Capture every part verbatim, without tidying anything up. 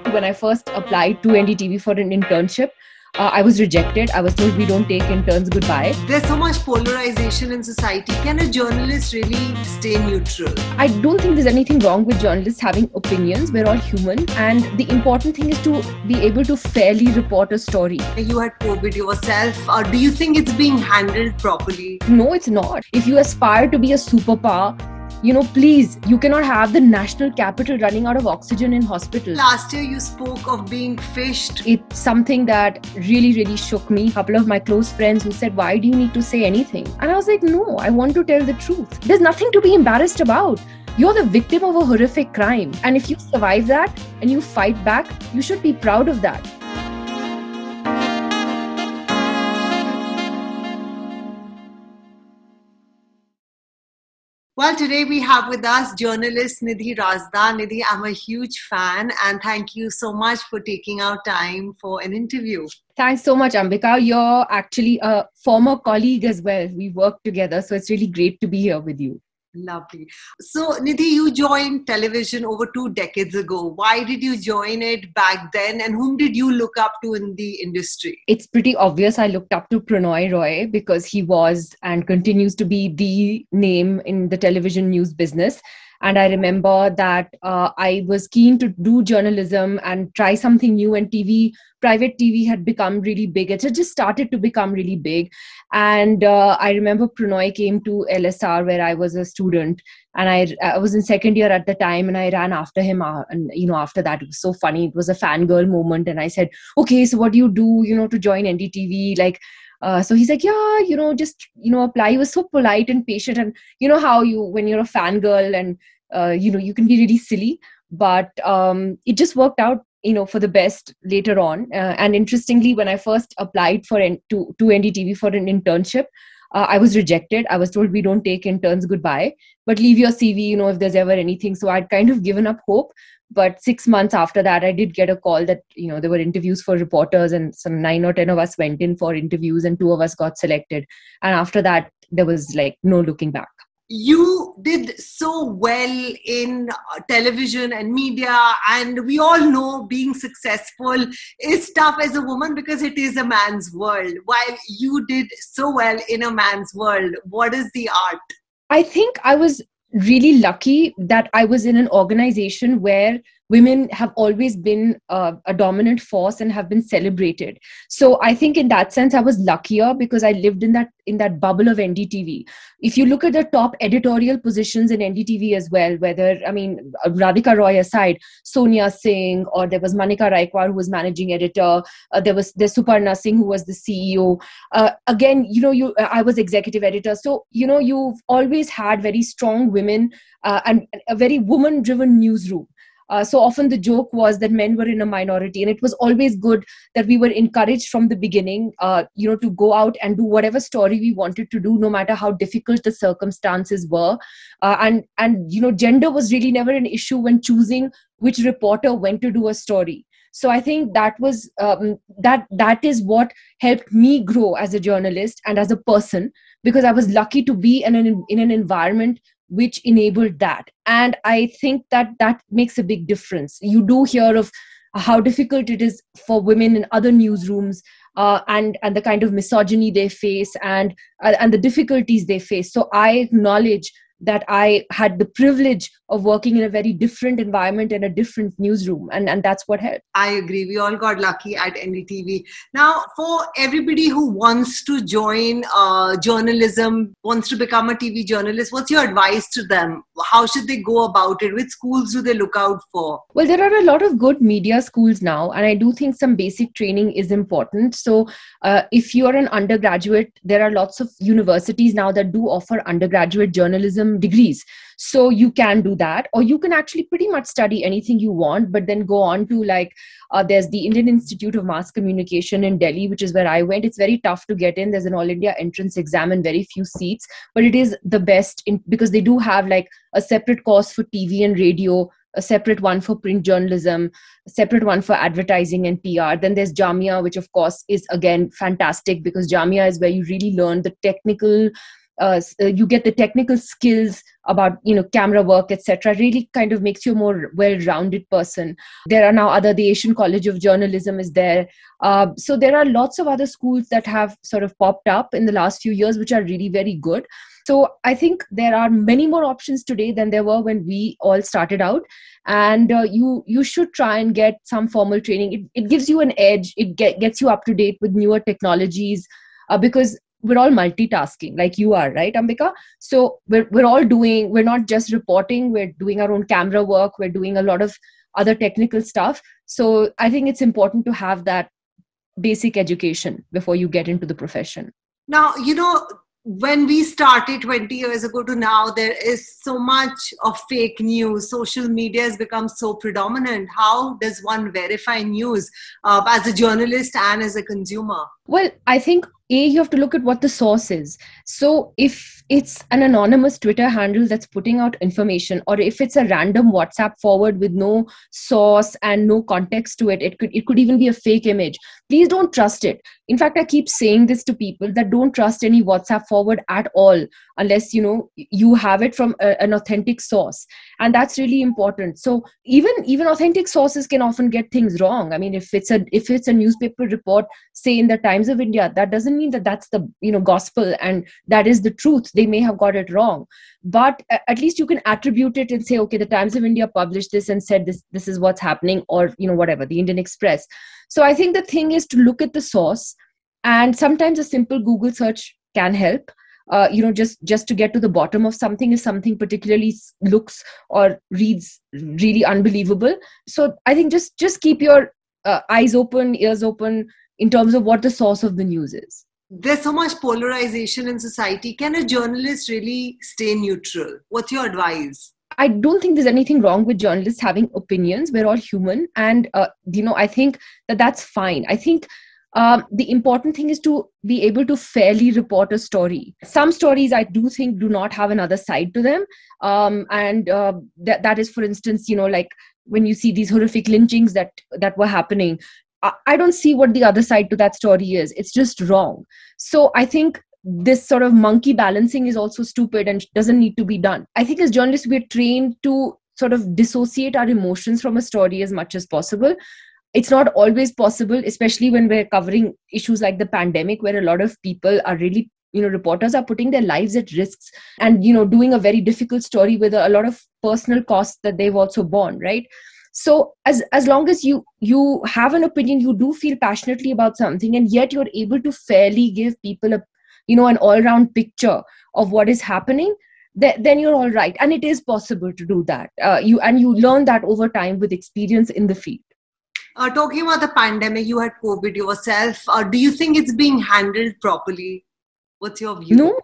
When I first applied to N D T V for an internship, uh, I was rejected. I was told we don't take interns, goodbye. There's so much polarization in society. Can a journalist really stay neutral? I don't think there's anything wrong with journalists having opinions. We're all human. And the important thing is to be able to fairly report a story. You had COVID yourself. Uh, do you think it's being handled properly? No, it's not. If you aspire to be a superpower, you know, please, you cannot have the national capital running out of oxygen in hospitals. Last year you spoke of being fished. It's something that really, really shook me. A couple of my close friends who said, why do you need to say anything? And I was like, no, I want to tell the truth. There's nothing to be embarrassed about. You're the victim of a horrific crime. And if you survive that and you fight back, you should be proud of that. Well, today we have with us journalist Nidhi Razda. Nidhi, I'm a huge fan and thank you so much for taking out time for an interview. Thanks so much, Ambika. You're actually a former colleague as well. We worked together, so it's really great to be here with you. Lovely. So, Nidhi, you joined television over two decades ago. Why did you join it back then? And whom did you look up to in the industry? It's pretty obvious I looked up to Pranoy Roy because he was and continues to be the name in the television news business. And I remember that uh, I was keen to do journalism and try something new, and T V, private T V had become really big. It had just started to become really big. And uh, I remember Pranoy came to L S R where I was a student, and I, I was in second year at the time, and I ran after him. Uh, and, you know, after that, it was so funny. It was a fangirl moment. And I said, okay, so what do you do, you know, to join N D T V? Like, Uh, so he's like, yeah, you know, just, you know, apply. He was so polite and patient. And you know how you, when you're a fangirl and, uh, you know, you can be really silly, but um, it just worked out, you know, for the best later on. Uh, and interestingly, when I first applied for N- to, to N D T V for an internship, uh, I was rejected. I was told we don't take interns, goodbye, but leave your C V, you know, if there's ever anything. So I'd kind of given up hope. But six months after that, I did get a call that, you know, there were interviews for reporters, and some nine or ten of us went in for interviews and two of us got selected. And after that, there was like no looking back. You did so well in television and media, and we all know being successful is tough as a woman because it is a man's world. While you did so well in a man's world, what is the art? I think I was really lucky that I was in an organization where women have always been uh, a dominant force and have been celebrated. So I think in that sense, I was luckier because I lived in that in that bubble of N D T V. If you look at the top editorial positions in N D T V as well, whether, I mean, Radhika Roy aside, Sonia Singh, or there was Manika Raikwar, who was managing editor. Uh, there was there's Suparna Singh, who was the C E O. Uh, again, you know, you I was executive editor. So, you know, you've always had very strong women uh, and a very woman-driven newsroom. Uh, so often the joke was that men were in a minority, and it was always good that we were encouraged from the beginning, uh, you know, to go out and do whatever story we wanted to do, no matter how difficult the circumstances were. Uh, and, and, you know, gender was really never an issue when choosing which reporter went to do a story. So I think that was, um, that, that is what helped me grow as a journalist and as a person, because I was lucky to be in an, in an environment which enabled that. And I think that that makes a big difference. You do hear of how difficult it is for women in other newsrooms, uh, and, and the kind of misogyny they face, and, uh, and the difficulties they face. So I acknowledge that I had the privilege of working in a very different environment and a different newsroom. And, and that's what helped. I agree. We all got lucky at N D T V. Now, for everybody who wants to join uh, journalism, wants to become a T V journalist, what's your advice to them? How should they go about it? Which schools do they look out for? Well, there are a lot of good media schools now, and I do think some basic training is important. So uh, if you're an undergraduate, there are lots of universities now that do offer undergraduate journalism degrees. So you can do that, or you can actually pretty much study anything you want, but then go on to like, uh, there's the Indian Institute of Mass Communication in Delhi, which is where I went. It's very tough to get in. There's an all India entrance exam and very few seats, but it is the best in, because they do have like a separate course for T V and radio, a separate one for print journalism, a separate one for advertising and P R. Then there's Jamia, which of course is again fantastic because Jamia is where you really learn the technical uh, uh, you get the technical skills about, you know, camera work, et cetera. Really kind of makes you a more well-rounded person. There are now other, the Asian College of Journalism is there. Uh, so there are lots of other schools that have sort of popped up in the last few years, which are really very good. So I think there are many more options today than there were when we all started out. And uh, you you should try and get some formal training. It, it gives you an edge. It get, gets you up to date with newer technologies, uh, because we're all multitasking like you are, right, Ambika? So we're, we're all doing, we're not just reporting, we're doing our own camera work, we're doing a lot of other technical stuff. So I think it's important to have that basic education before you get into the profession. Now, you know, when we started twenty years ago to now, there is so much of fake news. Social media has become so predominant. How does one verify news uh, as a journalist and as a consumer? Well, I think, A, you have to look at what the source is. So if it's an anonymous Twitter handle that's putting out information, or if it's a random WhatsApp forward with no source and no context to it, it could it could even be a fake image. Please don't trust it. In fact, I keep saying this to people, that don't trust any WhatsApp forward at all unless, you know, you have it from a, an authentic source. And that's really important. So even even authentic sources can often get things wrong. I mean, if it's a if it's a newspaper report, say in the Times of India, that doesn't mean that that's the, you know, gospel and that is the truth. They may have got it wrong, but at least you can attribute it and say, okay, the Times of India published this and said this this is what's happening, or, you know, whatever, the Indian Express. So I think the thing is to look at the source, and sometimes a simple Google search can help. Uh, you know, just just to get to the bottom of something, if something particularly looks or reads really unbelievable. So I think just just keep your uh, eyes open, ears open in terms of what the source of the news is. There's so much polarization in society. Can a journalist really stay neutral? What's your advice? I don't think there's anything wrong with journalists having opinions. We're all human. And, uh, you know, I think that that's fine. I think um, the important thing is to be able to fairly report a story. Some stories I do think do not have another side to them. Um, and uh, that, that is, for instance, you know, like when you see these horrific lynchings that, that were happening, I, I don't see what the other side to that story is. It's just wrong. So I think this sort of monkey balancing is also stupid and doesn't need to be done. I think as journalists, we're trained to sort of dissociate our emotions from a story as much as possible. It's not always possible, especially when we're covering issues like the pandemic, where a lot of people are really, you know, reporters are putting their lives at risks and, you know, doing a very difficult story with a, a lot of personal costs that they've also borne, right? So as, as long as you, you have an opinion, you do feel passionately about something, and yet you're able to fairly give people a, you know, an all-round picture of what is happening, th- then you're all right. And it is possible to do that. Uh, you and you learn that over time with experience in the field. Uh, talking about the pandemic, you had COVID yourself. Uh, do you think it's being handled properly? What's your view? No,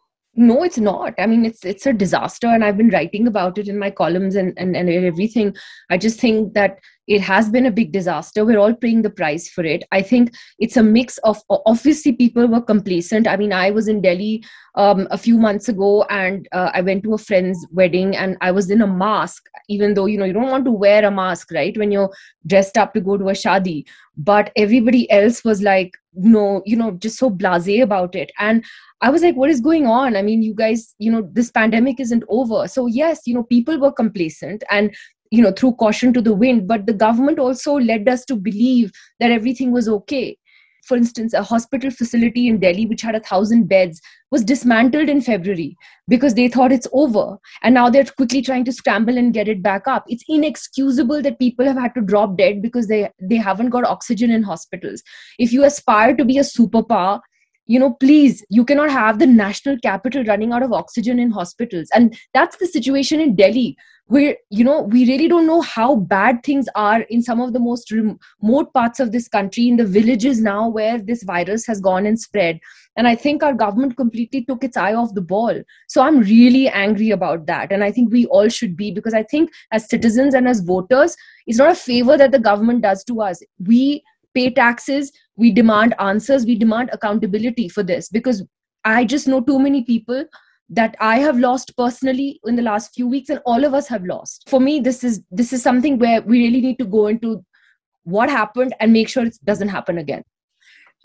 no, it's not. I mean, it's it's a disaster, and I've been writing about it in my columns and, and, and everything. I just think that it has been a big disaster. We're all paying the price for it. I think it's a mix of, obviously, people were complacent. I mean, I was in Delhi um, a few months ago, and uh, I went to a friend's wedding, and I was in a mask, even though, you know, you don't want to wear a mask, right, when you're dressed up to go to a shadi. But everybody else was like, no, you know, just so blasé about it. And I was like, what is going on? I mean, you guys, you know, this pandemic isn't over. So yes, you know, people were complacent and, you know, threw caution to the wind, but the government also led us to believe that everything was okay. For instance, a hospital facility in Delhi, which had a thousand beds, was dismantled in February because they thought it's over. And now they're quickly trying to scramble and get it back up. It's inexcusable that people have had to drop dead because they, they haven't got oxygen in hospitals. If you aspire to be a superpower, you know, please, you cannot have the national capital running out of oxygen in hospitals. And that's the situation in Delhi, where, you know, we really don't know how bad things are in some of the most remote parts of this country, in the villages now where this virus has gone and spread. And I think our government completely took its eye off the ball. So I'm really angry about that. And I think we all should be, because I think as citizens and as voters, it's not a favor that the government does to us. We pay taxes, we demand answers, we demand accountability for this, because I just know too many people that I have lost personally in the last few weeks, and all of us have lost. For me, this is this is something where we really need to go into what happened and make sure it doesn't happen again.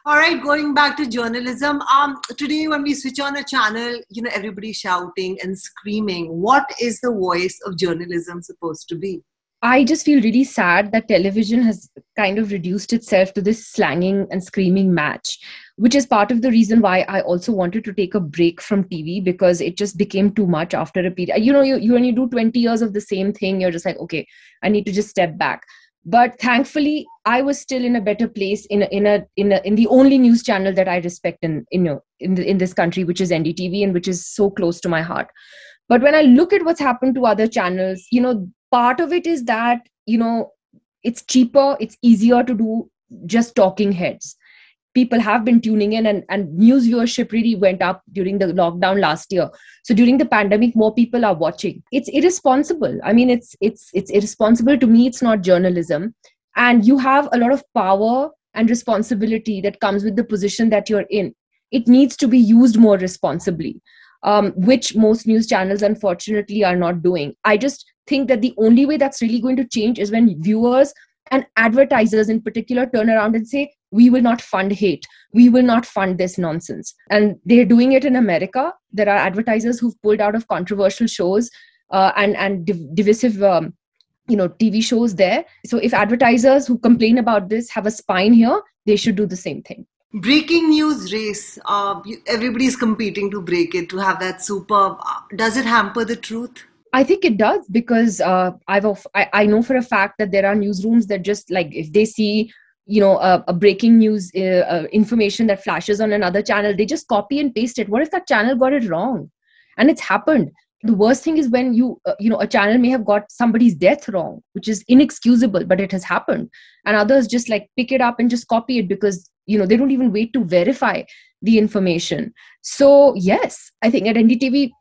All right, going back to journalism. Um, today when we switch on a channel, you know, everybody's shouting and screaming. What is the voice of journalism supposed to be? I just feel really sad that television has kind of reduced itself to this slanging and screaming match, which is part of the reason why I also wanted to take a break from T V, because it just became too much after a period. You know, you, you when you do twenty years of the same thing, you're just like, okay, I need to just step back. But thankfully, I was still in a better place in a, in a in a in the only news channel that I respect in in you know, in, the, in this country, which is N D T V, and which is so close to my heart. But when I look at what's happened to other channels, you know, part of it is that, you know, it's cheaper, it's easier to do just talking heads. People have been tuning in, and, and news viewership really went up during the lockdown last year. So during the pandemic, more people are watching. It's irresponsible. I mean, it's it's it's irresponsible. To me, it's not journalism. And you have a lot of power and responsibility that comes with the position that you're in. It needs to be used more responsibly, um, which most news channels, unfortunately, are not doing. I just think that the only way that's really going to change is when viewers and advertisers in particular turn around and say, we will not fund hate. We will not fund this nonsense. And they're doing it in America. There are advertisers who've pulled out of controversial shows uh, and, and div- divisive um, you know, T V shows there. So if advertisers who complain about this have a spine here, they should do the same thing. Breaking news race. Uh, everybody's competing to break it, to have that super. Does it hamper the truth? I think it does, because uh, I've I, I know for a fact that there are newsrooms that just like, if they see, you know, a, a breaking news uh, uh, information that flashes on another channel, they just copy and paste it. What if that channel got it wrong? And it's happened. The worst thing is when you, uh, you know, a channel may have got somebody's death wrong, which is inexcusable, but it has happened. And others just like pick it up and just copy it because, you know, they don't even wait to verify the information. So yes, I think at N D T V,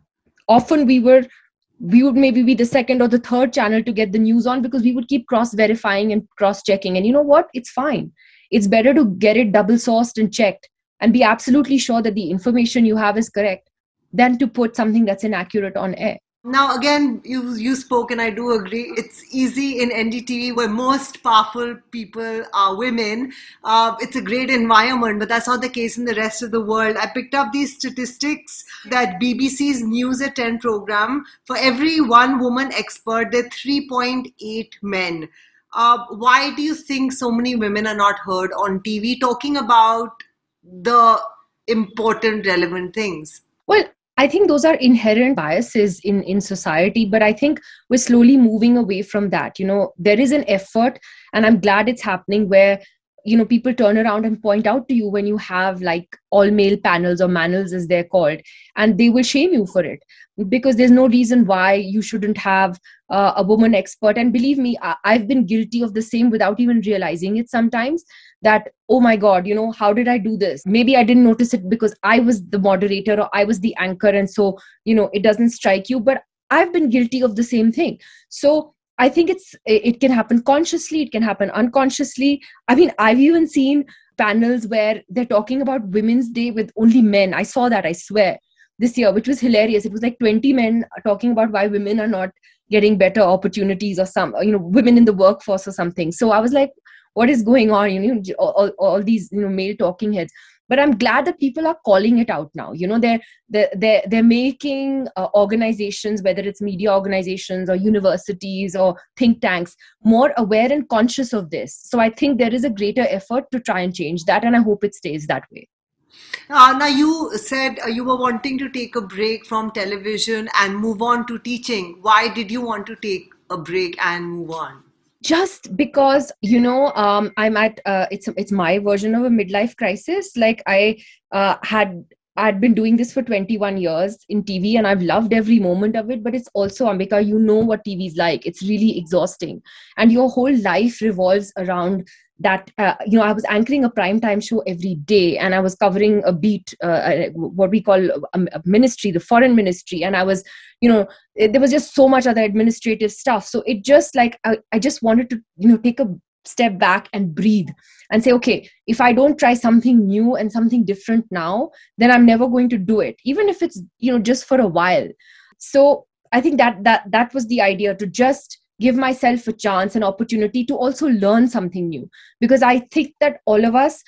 often we were, we would maybe be the second or the third channel to get the news on, because we would keep cross-verifying and cross-checking. And you know what? It's fine. It's better to get it double-sourced and checked and be absolutely sure that the information you have is correct than to put something that's inaccurate on air. Now, again, you you spoke, and I do agree. It's easy in N D T V, where most powerful people are women. Uh, it's a great environment, but that's not the case in the rest of the world. I picked up these statistics that B B C's News at ten program, for every one woman expert, there are three point eight men. Uh, why do you think so many women are not heard on T V talking about the important, relevant things? Well, I think those are inherent biases in, in society, but I think we're slowly moving away from that. You know, there is an effort, and I'm glad it's happening, where, you know, people turn around and point out to you when you have like all male panels, or manels as they're called, and they will shame you for it, because there's no reason why you shouldn't have uh, a woman expert. And believe me, I- I've been guilty of the same without even realizing it sometimes, that, oh my God, you know, how did I do this? Maybe I didn't notice it because I was the moderator or I was the anchor. And so, you know, it doesn't strike you, but I've been guilty of the same thing. So I think it's, it can happen consciously, it can happen unconsciously. I mean, I've even seen panels where they're talking about Women's Day with only men. I saw that, I swear, this year, which was hilarious. It was like twenty men talking about why women are not getting better opportunities, or some, you know, women in the workforce or something. So I was like, what is going on? You know, all, all these, you know, male talking heads. But I'm glad that people are calling it out now. You know, they're they're they're, they're making uh, organizations, whether it's media organizations or universities or think tanks, more aware and conscious of this. So I think there is a greater effort to try and change that, and I hope it stays that way. Uh, now, you said uh, you were wanting to take a break from television and move on to teaching. Why did you want to take a break and move on? Just because, you know, um, I'm at, uh, it's it's my version of a midlife crisis. Like I uh, had, I'd been doing this for twenty-one years in T V, and I've loved every moment of it. But it's also, Ambika, you know what T V is like. It's really exhausting. And your whole life revolves around that. Uh, you know, I was anchoring a primetime show every day, and I was covering a beat, uh, what we call a, a ministry, the foreign ministry. And I was, you know, it, there was just so much other administrative stuff. So it just like, I, I just wanted to, you know, take a step back and breathe and say, okay, if I don't try something new and something different now, then I'm never going to do it, even if it's, you know, just for a while. So I think that that that was the idea, to just give myself a chance, an opportunity to also learn something new, because I think that all of us,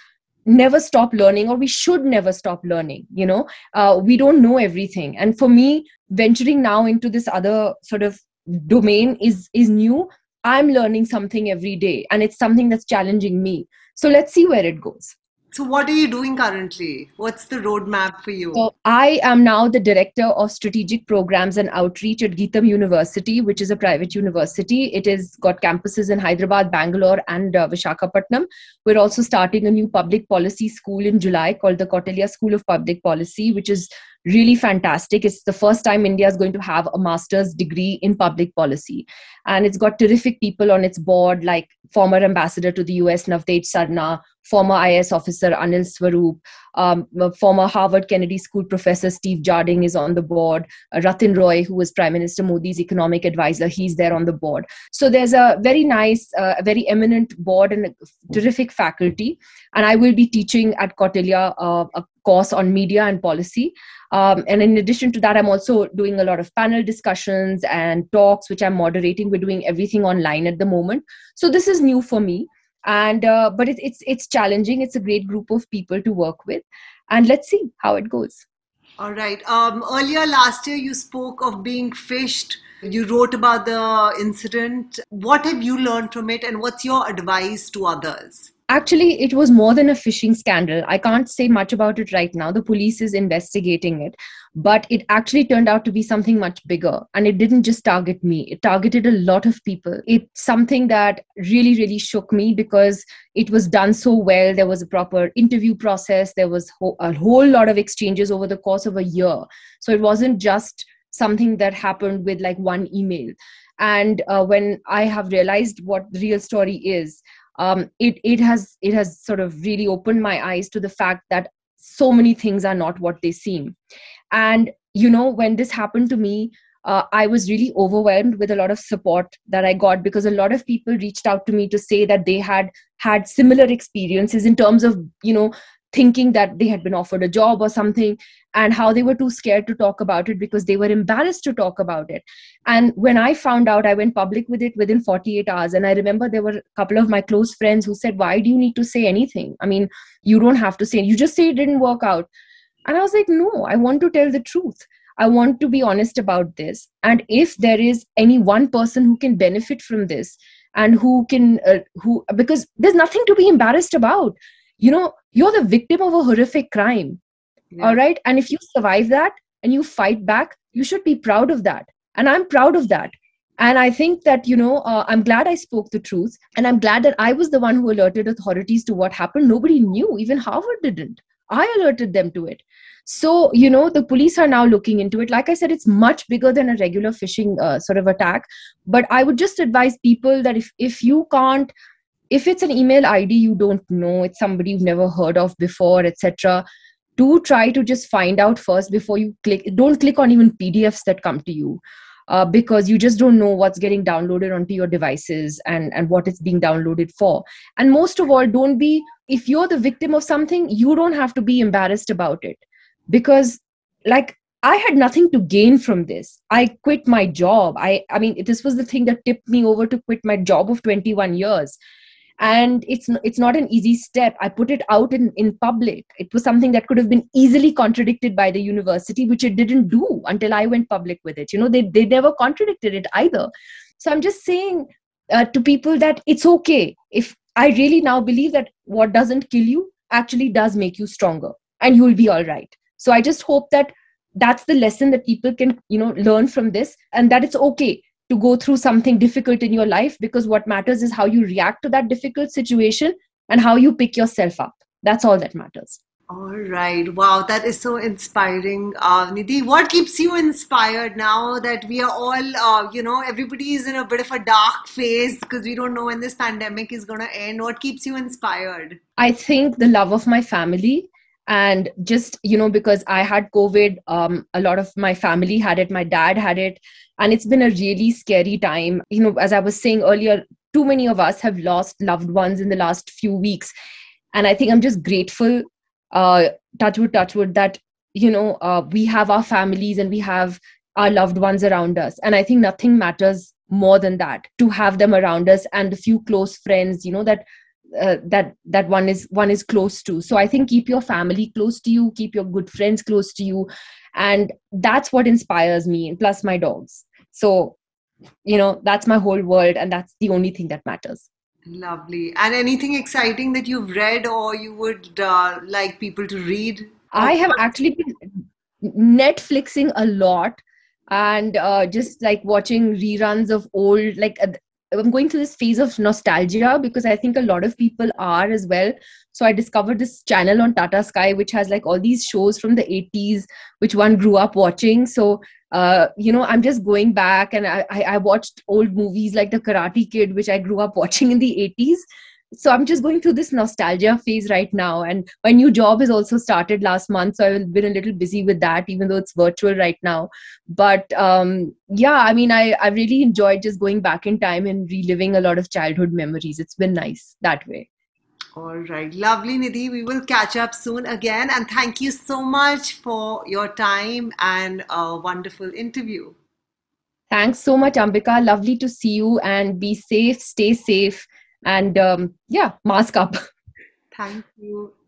never stop learning, or we should never stop learning. You know, uh, we don't know everything. And for me, venturing now into this other sort of domain is is new. I'm learning something every day, and it's something that's challenging me. So let's see where it goes. So what are you doing currently? What's the roadmap for you? So I am now the director of strategic programs and outreach at Geetham University, which is a private university. It has got campuses in Hyderabad, Bangalore, and uh, Visakhapatnam. We're also starting a new public policy school in July called the Kautilya School of Public Policy, which is really fantastic. It's the first time India is going to have a master's degree in public policy. And it's got terrific people on its board, like former ambassador to the U S, Navtej Sarna, former I A S officer Anil Swaroop, um, former Harvard Kennedy School professor Steve Jarding is on the board, uh, Ratin Roy, who was Prime Minister Modi's economic advisor, he's there on the board. So there's a very nice, uh, very eminent board and a terrific faculty. And I will be teaching at Kautilya uh, a course on media and policy. Um, and in addition to that, I'm also doing a lot of panel discussions and talks, which I'm moderating. We're doing everything online at the moment. So this is new for me. And uh, but it, it's it's challenging. It's a great group of people to work with. And let's see how it goes. All right. Um, earlier last year, you spoke of being phished. You wrote about the incident. What have you learned from it, and what's your advice to others? Actually, it was more than a phishing scandal. I can't say much about it right now. The police is investigating it. But it actually turned out to be something much bigger. And it didn't just target me. It targeted a lot of people. It's something that really, really shook me because it was done so well. There was a proper interview process. There was ho- a whole lot of exchanges over the course of a year. So it wasn't just something that happened with like one email. And uh, when I have realized what the real story is, Um, it it has it has sort of really opened my eyes to the fact that so many things are not what they seem. And, you know, when this happened to me, uh, I was really overwhelmed with a lot of support that I got, because a lot of people reached out to me to say that they had had similar experiences in terms of, you know, thinking that they had been offered a job or something, and how they were too scared to talk about it because they were embarrassed to talk about it. And when I found out, I went public with it within forty-eight hours. And I remember there were a couple of my close friends who said, why do you need to say anything? I mean, you don't have to say, you just say it didn't work out. And I was like, no, I want to tell the truth. I want to be honest about this. And if there is any one person who can benefit from this, and who can, uh, who, because there's nothing to be embarrassed about. You know, you're the victim of a horrific crime. Yeah. All right. And if you survive that and you fight back, you should be proud of that. And I'm proud of that. And I think that, you know, uh, I'm glad I spoke the truth. And I'm glad that I was the one who alerted authorities to what happened. Nobody knew. Even Harvard didn't. I alerted them to it. So, you know, the police are now looking into it. Like I said, it's much bigger than a regular phishing uh, sort of attack. But I would just advise people that if, if you can't, if it's an email I D you don't know, it's somebody you've never heard of before, et cetera, do try to just find out first before you click. Don't click on even P D Fs that come to you, uh, because you just don't know what's getting downloaded onto your devices and, and what it's being downloaded for. And most of all, don't be, if you're the victim of something, you don't have to be embarrassed about it. Because, like, I had nothing to gain from this. I quit my job. I, I mean, this was the thing that tipped me over to quit my job of twenty-one years. And it's it's not an easy step. I put it out in, in public. It was something that could have been easily contradicted by the university, which it didn't do until I went public with it. You know, they, they never contradicted it either. So I'm just saying uh, to people that it's okay. If I really now believe that what doesn't kill you actually does make you stronger, and you'll be all right. So I just hope that that's the lesson that people can, you know, learn from this, and that it's okay to go through something difficult in your life, because what matters is how you react to that difficult situation and how you pick yourself up. That's all that matters. All right. Wow, that is so inspiring. Uh, Nidhi, what keeps you inspired now that we are all, uh, you know, everybody is in a bit of a dark phase because we don't know when this pandemic is going to end? What keeps you inspired? I think the love of my family. And just, you know, because I had COVID, um, a lot of my family had it, my dad had it, and it's been a really scary time. You know, as I was saying earlier, too many of us have lost loved ones in the last few weeks. And I think I'm just grateful, uh, touch wood, touch wood, that, you know, uh, we have our families and we have our loved ones around us. And I think nothing matters more than that, to have them around us, and a few close friends, you know, that uh, that that one is one is close to. So I think keep your family close to you, keep your good friends close to you, and that's what inspires me, and plus my dogs. So, you know, that's my whole world, and that's the only thing that matters. Lovely. And anything exciting that you've read or you would uh, like people to read? I have actually been Netflixing a lot, and uh, just like watching reruns of old, like uh, I'm going through this phase of nostalgia because I think a lot of people are as well. So I discovered this channel on Tata Sky which has like all these shows from the eighties which one grew up watching. So uh, you know, I'm just going back, and I, I I watched old movies like The Karate Kid, which I grew up watching in the eighties. So I'm just going through this nostalgia phase right now, and my new job has also started last month, so I've been a little busy with that, even though it's virtual right now. But um, yeah, I mean, I, I really enjoyed just going back in time and reliving a lot of childhood memories. It's been nice that way. All right. Lovely, Nidhi. We will catch up soon again. And thank you so much for your time and a wonderful interview. Thanks so much, Ambika. Lovely to see you, and be safe, stay safe, and um, yeah, mask up. Thank you.